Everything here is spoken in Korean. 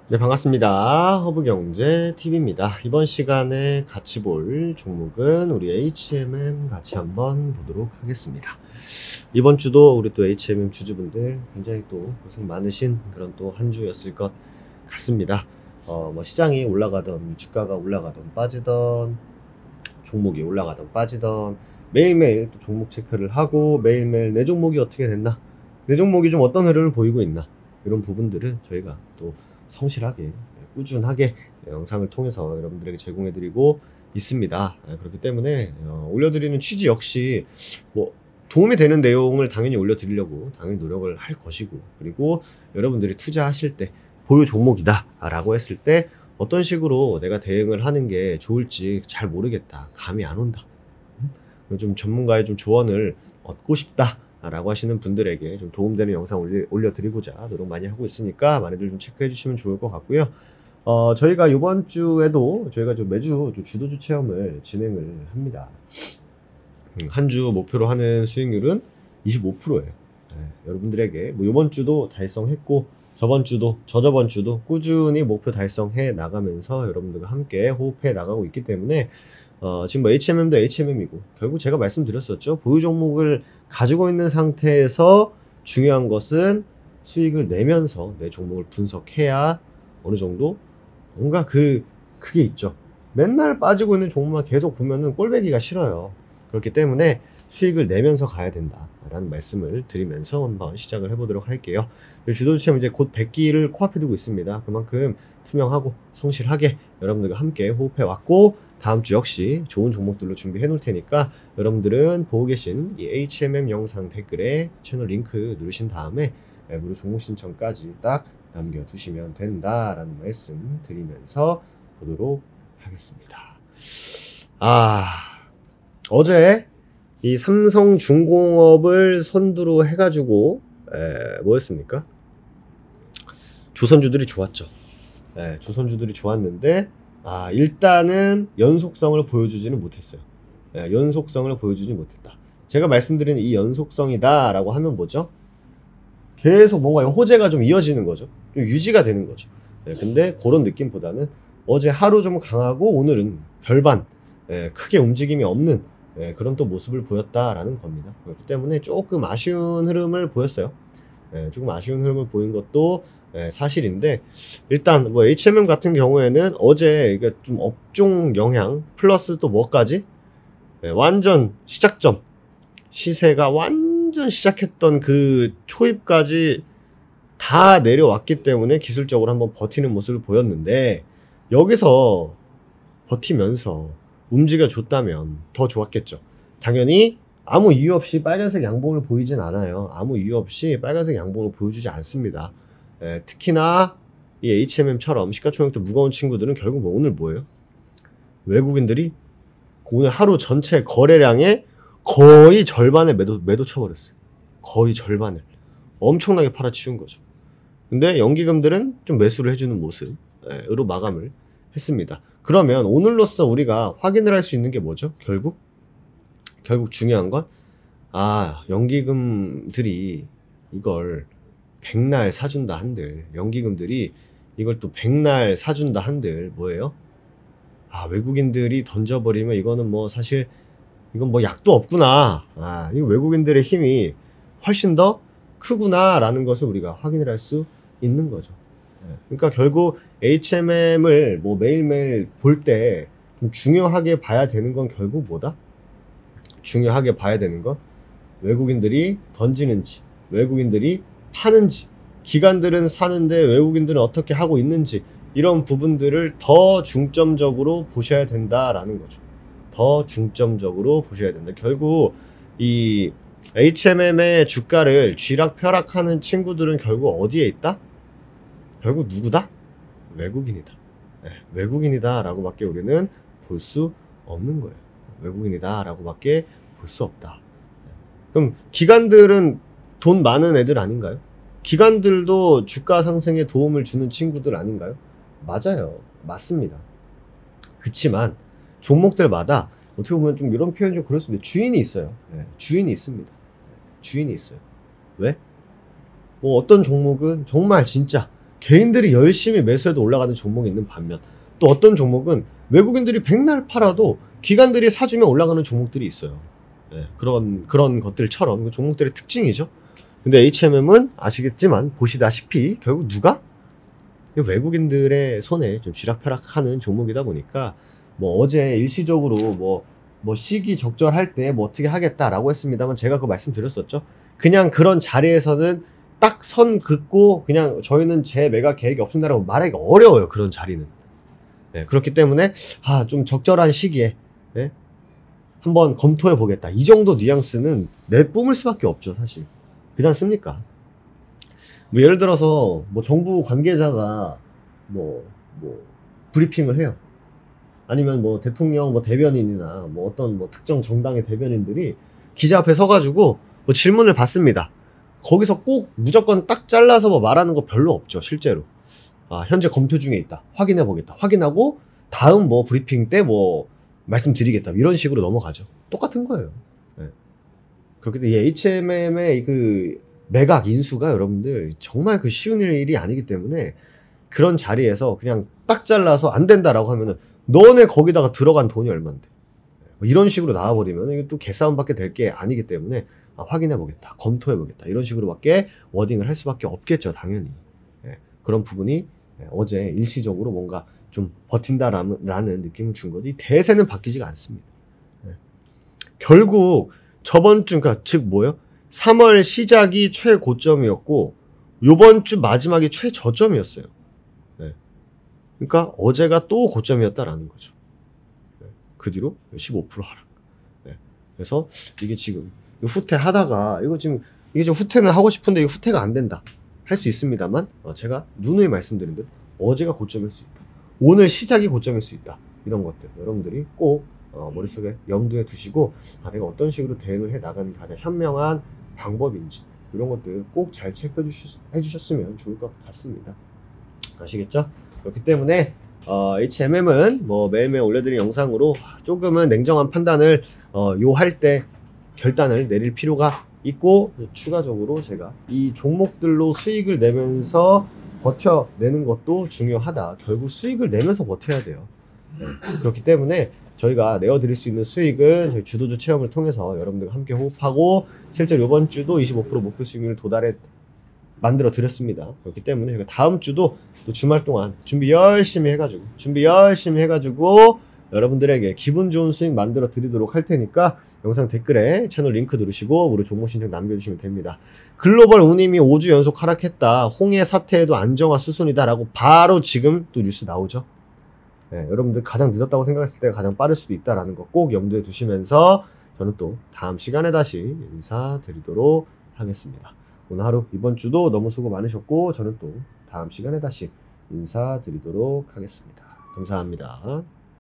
네, 반갑습니다. 허브경제TV입니다. 이번 시간에 같이 볼 종목은 우리 HMM 같이 한번 보도록 하겠습니다. 이번 주도 우리 또 HMM 주주분들 굉장히 또 고생 많으신 그런 또 한 주였을 것 같습니다. 시장이 올라가던, 주가가 올라가던 빠지던, 종목이 올라가던 빠지던 매일매일 또 종목 체크를 하고 매일매일 내 종목이 어떻게 됐나, 내 종목이 좀 어떤 흐름을 보이고 있나, 이런 부분들을 저희가 또 성실하게 꾸준하게 영상을 통해서 여러분들에게 제공해드리고 있습니다. 그렇기 때문에 올려드리는 취지 역시 뭐 도움이 되는 내용을 당연히 올려드리려고 당연히 노력을 할 것이고, 그리고 여러분들이 투자하실 때 보유 종목이다 라고 했을 때 어떤 식으로 내가 대응을 하는 게 좋을지 잘 모르겠다, 감이 안 온다, 좀 전문가의 좀 조언을 얻고 싶다 라고 하시는 분들에게 좀 도움되는 영상 올려드리고자 노력 많이 하고 있으니까 많이들 좀 체크해 주시면 좋을 것 같고요. 저희가 이번 주에도 저희가 좀 매주 주도주 체험을 진행을 합니다. 한 주 목표로 하는 수익률은 25%예요. 여러분들에게 뭐 이번 주도 달성했고 저번 주도 저저번 주도 꾸준히 목표 달성해 나가면서 여러분들과 함께 호흡해 나가고 있기 때문에 지금 뭐 HMM도 HMM이고 결국 제가 말씀드렸었죠. 보유 종목을 가지고 있는 상태에서 중요한 것은 수익을 내면서 내 종목을 분석해야 어느 정도 뭔가 그게 있죠. 맨날 빠지고 있는 종목만 계속 보면은 꼴배기가 싫어요. 그렇기 때문에 수익을 내면서 가야 된다 라는 말씀을 드리면서 한번 시작을 해보도록 할게요. 주도주체험 이제 곧 100기를 코앞에 두고 있습니다. 그만큼 투명하고 성실하게 여러분들과 함께 호흡해 왔고, 다음 주 역시 좋은 종목들로 준비해 놓을 테니까 여러분들은 보고 계신 이 HMM 영상 댓글에 채널 링크 누르신 다음에 무료 종목 신청까지 딱 남겨두시면 된다라는 말씀 드리면서 보도록 하겠습니다. 어제 이 삼성중공업을 선두로 해가지고 뭐였습니까? 조선주들이 좋았죠. 조선주들이 좋았는데 일단은 연속성을 보여주지는 못했어요. 연속성을 보여주지 못했다. 제가 말씀드린 이 연속성이다 라고 하면 뭐죠? 계속 뭔가 호재가 좀 이어지는 거죠. 좀 유지가 되는 거죠. 근데 그런 느낌보다는 어제 하루 좀 강하고 오늘은 별반 크게 움직임이 없는 그런 또 모습을 보였다라는 겁니다. 그렇기 때문에 조금 아쉬운 흐름을 보였어요. 조금 아쉬운 흐름을 보인 것도 사실인데, 일단 뭐 HMM 같은 경우에는 어제 이게 좀 업종 영향 플러스 또 뭐까지 완전 시작점, 시세가 완전 시작했던 그 초입까지 다 내려왔기 때문에 기술적으로 한번 버티는 모습을 보였는데, 여기서 버티면서 움직여줬다면 더 좋았겠죠. 당연히 아무 이유 없이 빨간색 양봉을 보이진 않아요. 아무 이유 없이 빨간색 양봉을 보여주지 않습니다. 특히나 이 HMM처럼 시가총액도 무거운 친구들은 결국 오늘 뭐예요? 외국인들이 오늘 하루 전체 거래량의 거의 절반을 매도 쳐버렸어요. 거의 절반을 엄청나게 팔아치운 거죠. 근데 연기금들은 좀 매수를 해주는 모습으로 마감을 했습니다. 그러면 오늘로써 우리가 확인을 할 수 있는 게 뭐죠? 결국 중요한 건 연기금들이 이걸 백날 사준다 한들, 연기금들이 이걸 또 백날 사준다 한들 뭐예요? 외국인들이 던져버리면 이거는 뭐 사실 이건 뭐 약도 없구나, 이 외국인들의 힘이 훨씬 더 크구나 라는 것을 우리가 확인을 할 수 있는 거죠. 그러니까 결국 HMM을 뭐 매일매일 볼 때 좀 중요하게 봐야 되는 건 결국 뭐다? 중요하게 봐야 되는 건 외국인들이 던지는지, 외국인들이 파는지, 기관들은 사는데 외국인들은 어떻게 하고 있는지, 이런 부분들을 더 중점적으로 보셔야 된다라는 거죠. 더 중점적으로 보셔야 된다. 결국 이 HMM의 주가를 쥐락펴락하는 친구들은 결국 어디에 있다? 결국 누구다? 외국인이다. 외국인이다 라고 밖에 우리는 볼 수 없는 거예요. 외국인이다 라고 밖에 볼 수 없다. 그럼 기관들은 돈 많은 애들 아닌가요? 기관들도 주가 상승에 도움을 주는 친구들 아닌가요? 맞아요. 맞습니다. 그치만 종목들마다 어떻게 보면 좀 이런 표현 좀 그렇습니다. 주인이 있어요. 주인이 있습니다. 주인이 있어요. 왜? 뭐 어떤 종목은 정말 진짜 개인들이 열심히 매수해도 올라가는 종목이 있는 반면 또 어떤 종목은 외국인들이 백날 팔아도 기관들이 사주면 올라가는 종목들이 있어요. 예, 그런 것들처럼 종목들의 특징이죠. 근데 HMM은 아시겠지만 보시다시피 결국 누가? 외국인들의 손에 좀 쥐락펴락하는 종목이다 보니까 뭐 어제 일시적으로 뭐 시기 적절할 때 뭐 어떻게 하겠다라고 했습니다만 제가 그거 말씀드렸었죠. 그냥 그런 자리에서는 딱 선 긋고 그냥 저희는 제 매각 계획이 없습니다라고 말하기가 어려워요. 그런 자리는. 네, 그렇기 때문에 좀 적절한 시기에 네? 한번 검토해 보겠다. 이 정도 뉘앙스는 내뿜을 수밖에 없죠. 사실. 그렇지 않습니까? 뭐 예를 들어서 뭐 정부 관계자가 뭐 브리핑을 해요. 아니면 뭐 대통령 뭐 대변인이나 뭐 어떤 뭐 특정 정당의 대변인들이 기자 앞에 서가지고 뭐 질문을 받습니다. 거기서 꼭 무조건 딱 잘라서 뭐 말하는 거 별로 없죠. 실제로. 현재 검토 중에 있다. 확인해 보겠다. 확인하고 다음 뭐 브리핑 때 뭐 말씀드리겠다. 이런 식으로 넘어가죠. 똑같은 거예요. 네. 그렇기 때문에 HMM의 그 매각 인수가 여러분들 정말 그 쉬운 일이 아니기 때문에 그런 자리에서 그냥 딱 잘라서 안 된다라고 하면은 너네 거기다가 들어간 돈이 얼만데 뭐 이런 식으로 나와버리면 이게 또 개싸움밖에 될 게 아니기 때문에 확인해보겠다, 검토해보겠다 이런 식으로밖에 워딩을 할 수밖에 없겠죠. 당연히. 그런 부분이 어제 일시적으로 뭔가 좀 버틴다라는 느낌을 준 거지 대세는 바뀌지가 않습니다. 결국 저번 주 그러니까 즉 뭐예요? 3월 시작이 최고점이었고 요번 주 마지막이 최저점이었어요. 그러니까 어제가 또 고점이었다라는 거죠. 그 뒤로 15% 하락. 그래서 이게 지금 후퇴하다가 이거 지금 후퇴는 하고 싶은데 이거 후퇴가 안 된다 할 수 있습니다만 제가 누누이 말씀드린 대로 어제가 고점일 수 있다. 오늘 시작이 고점일 수 있다. 이런 것들 여러분들이 꼭 머릿속에 염두에 두시고 내가 어떤 식으로 대응을 해 나가는 게 가장 현명한 방법인지 이런 것들 꼭 잘 체크해 주셨으면 좋을 것 같습니다. 아시겠죠? 그렇기 때문에 HMM은 뭐 매일매일 올려드린 영상으로 조금은 냉정한 판단을 할 때 결단을 내릴 필요가 있고 추가적으로 제가 이 종목들로 수익을 내면서 버텨내는 것도 중요하다. 결국 수익을 내면서 버텨야 돼요. 그렇기 때문에 저희가 내어드릴 수 있는 수익은 저희 주도주 체험을 통해서 여러분들과 함께 호흡하고 실제로 이번 주도 25% 목표 수익률 도달에 만들어 드렸습니다. 그렇기 때문에 저희가 다음 주도 또 주말 동안 준비 열심히 해가지고 여러분들에게 기분 좋은 수익 만들어 드리도록 할 테니까 영상 댓글에 채널 링크 누르시고 무료 종목 신청 남겨주시면 됩니다. 글로벌 운임이 5주 연속 하락했다. 홍해 사태에도 안정화 수순이다 라고 바로 지금 또 뉴스 나오죠. 여러분들 가장 늦었다고 생각했을 때가 가장 빠를 수도 있다라는 거 꼭 염두에 두시면서 저는 또 다음 시간에 다시 인사드리도록 하겠습니다. 오늘 하루 이번 주도 너무 수고 많으셨고 저는 또 다음 시간에 다시 인사드리도록 하겠습니다. 감사합니다.